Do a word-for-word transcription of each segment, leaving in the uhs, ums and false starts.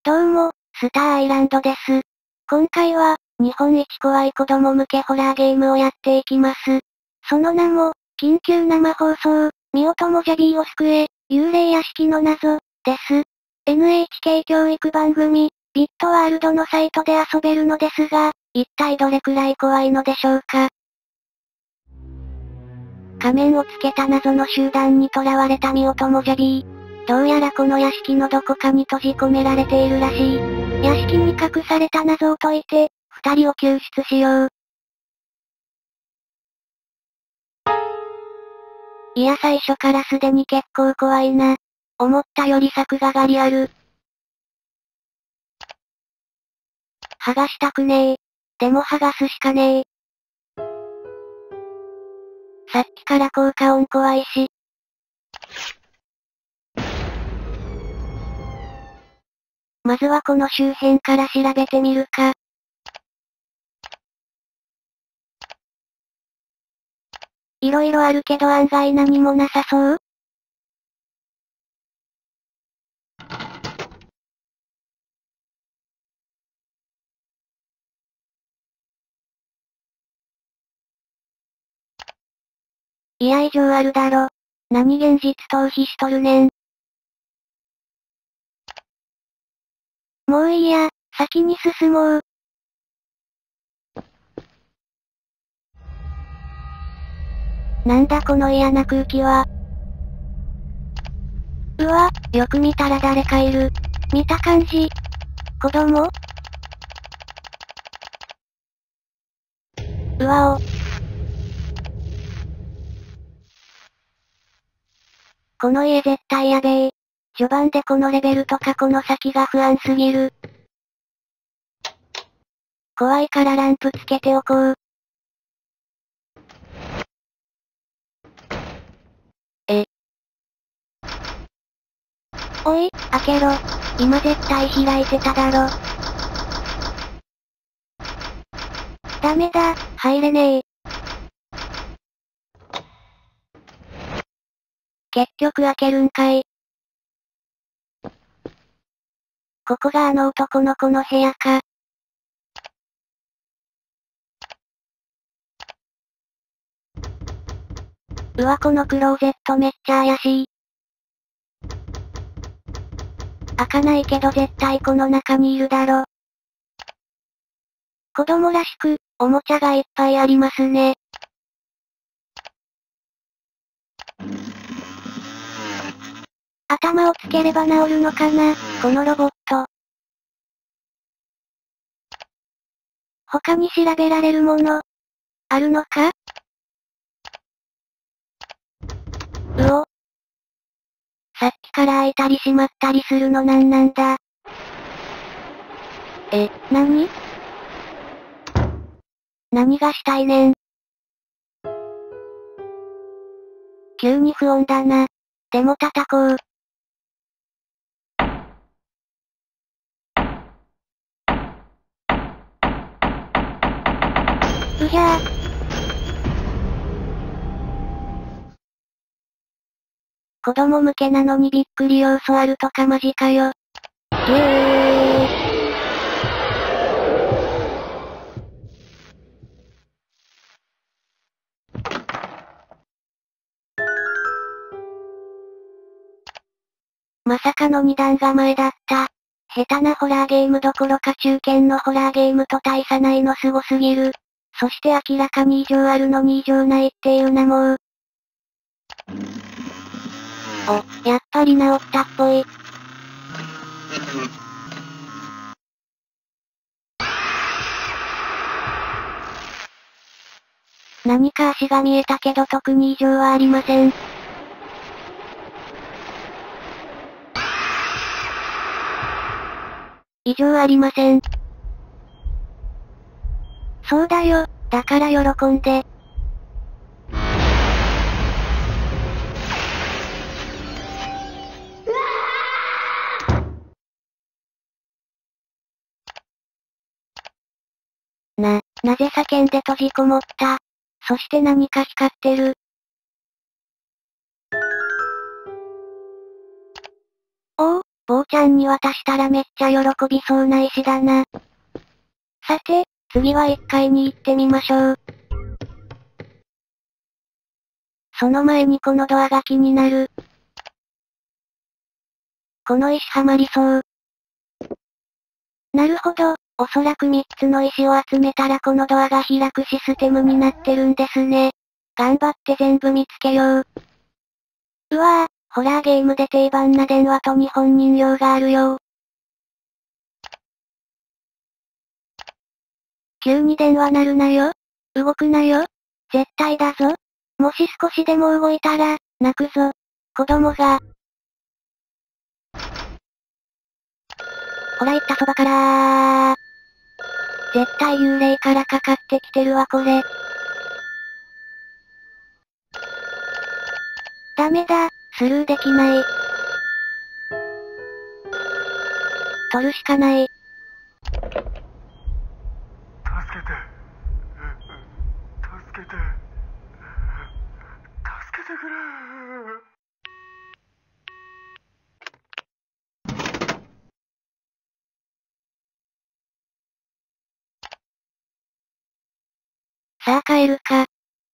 どうも、スターアイランドです。今回は、日本一怖い子供向けホラーゲームをやっていきます。その名も、緊急生放送、ミオトモジャビーを救え、幽霊屋敷の謎、です。エヌエイチケー 教育番組、ビットワールドのサイトで遊べるのですが、一体どれくらい怖いのでしょうか。仮面をつけた謎の集団に囚われたミオトモジャビー。どうやらこの屋敷のどこかに閉じ込められているらしい。屋敷に隠された謎を解いて、二人を救出しよう。いや最初からすでに結構怖いな。思ったより作画がリアル。剥がしたくねえ。でも剥がすしかねえ。さっきから効果音怖いし。まずはこの周辺から調べてみるか。いろいろあるけど案外何もなさそう？いや異常あるだろ。何現実逃避しとるねん。もういいや、先に進もう。なんだこの嫌な空気は。うわ、よく見たら誰かいる。見た感じ。子供？うわお。この家絶対やべえ。序盤でこのレベルとかこの先が不安すぎる。怖いからランプつけておこう。え。おい、開けろ。今絶対開いてただろ。ダメだ、入れねえ。結局開けるんかい。ここがあの男の子の部屋か。うわこのクローゼットめっちゃ怪しい。開かないけど絶対この中にいるだろ。子供らしく、おもちゃがいっぱいありますね。頭をつければ治るのかな、このロボット。他に調べられるもの、あるのか？うお。さっきから開いたり閉まったりするのなんなんだ？え、なに？何がしたいねん？急に不穏だな。でも叩こう。うひゃー。子供向けなのにびっくり要素あるとかマジかよ。イエーイ。まさかの二段構えだった。下手なホラーゲームどころか中堅のホラーゲームと大差ないのすごすぎる。そして明らかに異常あるのに異常ないっていうなもう。お、やっぱり治ったっぽい。何か足が見えたけど特に異常はありません。異常ありません。そうだよ、だから喜んで。な、なぜ叫んで閉じこもった？そして何か光ってる。おお、 坊ちゃんに渡したらめっちゃ喜びそうな石だな。さて、次はいっかいに行ってみましょう。その前にこのドアが気になる。この石はまりそう。なるほど、おそらくみっつの石を集めたらこのドアが開くシステムになってるんですね。頑張って全部見つけよう。うわぁ、ホラーゲームで定番な電話と日本人形があるよ。急に電話鳴るなよ。動くなよ。絶対だぞ。もし少しでも動いたら、泣くぞ。子供が。ほら行ったそばからー。絶対幽霊からかかってきてるわこれ。ダメだ、スルーできない。取るしかない。 助けて。助けて。助けてくれ。 さあ帰るか。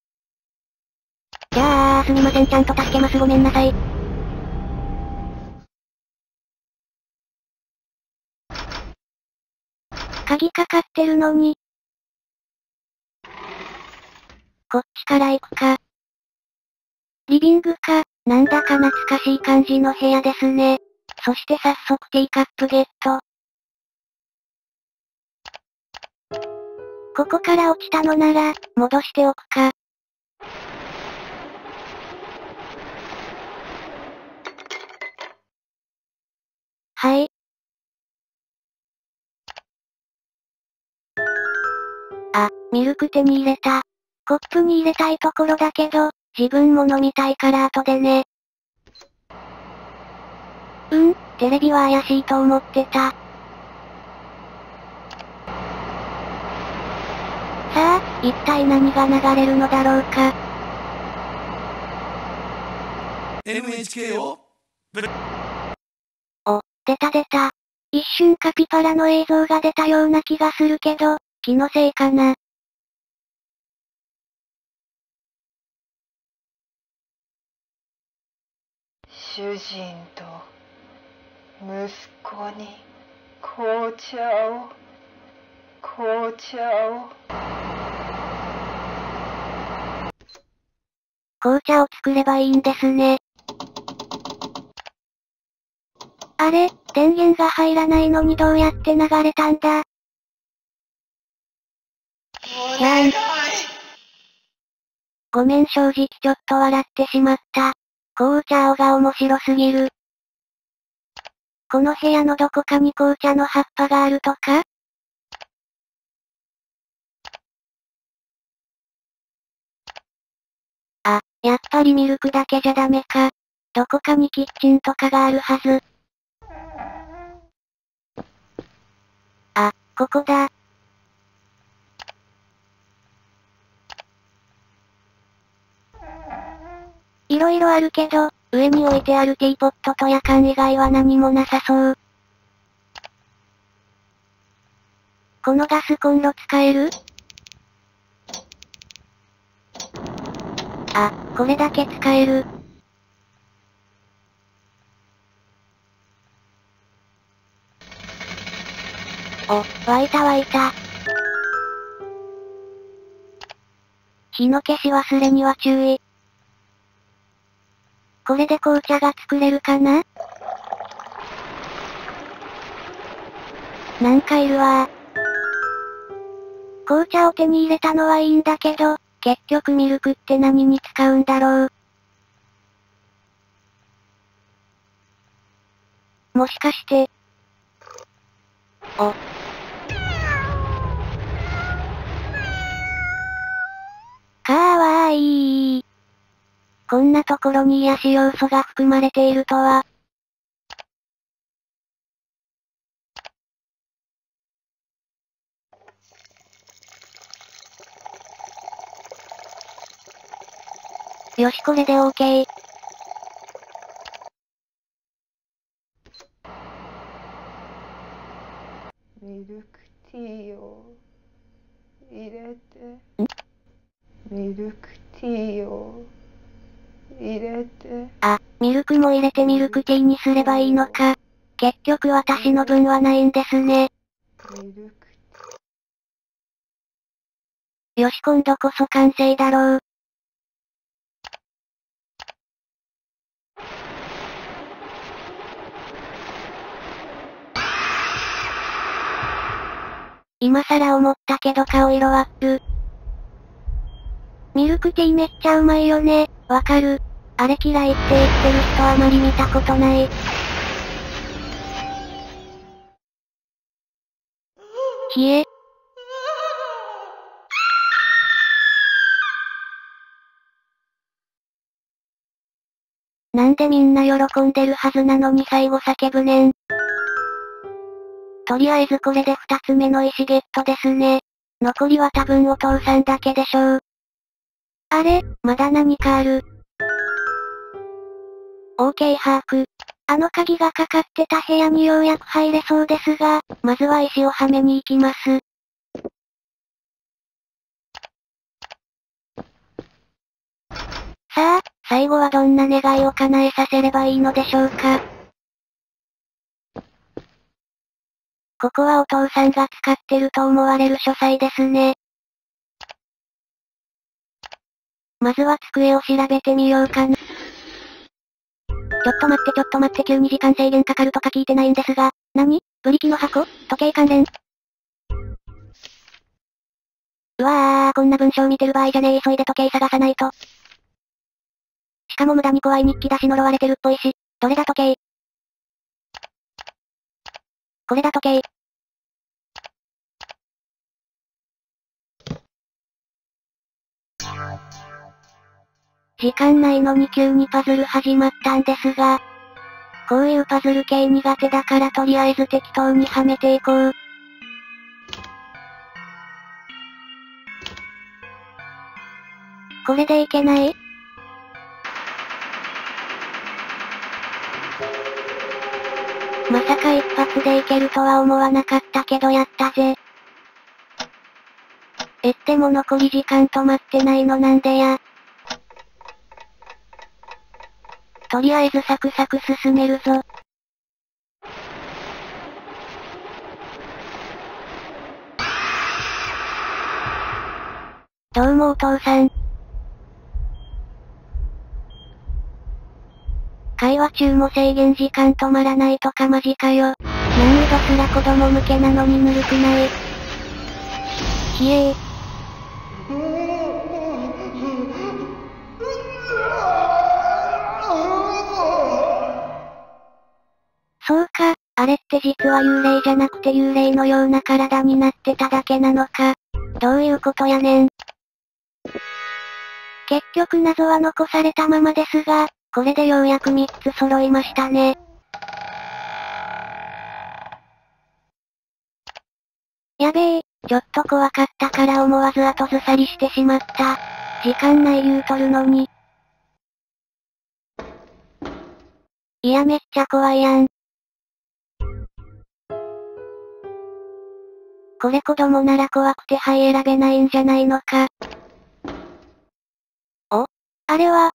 じゃあすみませんちゃんと助けますごめんなさい。鍵かかってるのに。こっちから行くか。リビングか、なんだか懐かしい感じの部屋ですね。そして早速ティーカップゲット。ここから落ちたのなら、戻しておくか。はい。あ、ミルク手に入れた。コップに入れたいところだけど、自分も飲みたいから後でね。うん、テレビは怪しいと思ってた。さあ、一体何が流れるのだろうか。 エヌエイチケー をお、出た出た。一瞬カピバラの映像が出たような気がするけど、気のせいかな。 主人と息子に紅茶を紅茶を紅茶を作ればいいんですね。あれ、電源が入らないのにどうやって流れたんだ。 お願い。 ごめん正直ちょっと笑ってしまった。紅茶青が面白すぎる。この部屋のどこかに紅茶の葉っぱがあるとか？あ、やっぱりミルクだけじゃダメか。どこかにキッチンとかがあるはず。あ、ここだ。いろいろあるけど、上に置いてあるティーポットと夜間以外は何もなさそう。このガスコンロ使える？あ、これだけ使える。お、沸いた沸いた。火の消し忘れには注意。これで紅茶が作れるかな？なんかいるわー。紅茶を手に入れたのはいいんだけど、結局ミルクって何に使うんだろう。もしかして。お。かわいい。こんなところに癒し要素が含まれているとは。よしこれで OK。 入れて。ミルクティーを入れて。 あ、ミルクも入れてミルクティーにすればいいのか。結局私の分はないんですね。 ミルクよし今度こそ完成だろう。今更思ったけど顔色アップ。ミルクティーめっちゃうまいよね。わかる。あれ嫌いって言ってる人あまり見たことない。冷え。なんでみんな喜んでるはずなのに最後叫ぶねん。とりあえずこれで二つ目の石ゲットですね。残りは多分お父さんだけでしょう。あれ、まだ何かある。OK 把握。あの鍵がかかってた部屋にようやく入れそうですが、まずは石をはめに行きます。さあ、最後はどんな願いを叶えさせればいいのでしょうか。ここはお父さんが使ってると思われる書斎ですね。まずは机を調べてみようかな。ちょっと待ってちょっと待って急に時間制限かかるとか聞いてないんですが、何？ブリキの箱？時計関連？うわー、こんな文章見てる場合じゃねえ急いで時計探さないと。しかも無駄に怖い日記だし呪われてるっぽいし、どれだ時計？これだ時計。時間ないのに急にパズル始まったんですが、こういうパズル系苦手だからとりあえず適当にはめていこう。これでいけない？まさか一発でいけるとは思わなかったけどやったぜ。えっても残り時間止まってないのなんでや。とりあえずサクサク進めるぞ。どうもお父さん。会話中も制限時間止まらないとかマジかよ。難易度すら子供向けなのにぬるくない？ひえー。そうか、あれって実は幽霊じゃなくて幽霊のような体になってただけなのか。どういうことやねん。結局謎は残されたままですが、これでようやくみっつ揃いましたね。やべえ、ちょっと怖かったから思わず後ずさりしてしまった。時間ない言うとるのに。いやめっちゃ怖いやん。これ子供なら怖くてはい選べないんじゃないのか。お？あれは？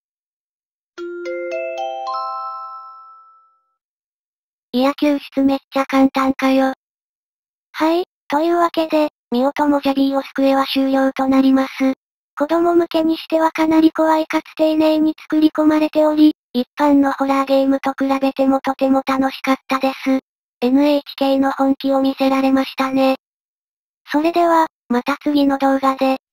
いや救出めっちゃ簡単かよ。はい、というわけで、ミオとモジャビーを救えは終了となります。子供向けにしてはかなり怖いかつ丁寧に作り込まれており、一般のホラーゲームと比べてもとても楽しかったです。エヌエイチケー の本気を見せられましたね。それでは、また次の動画で。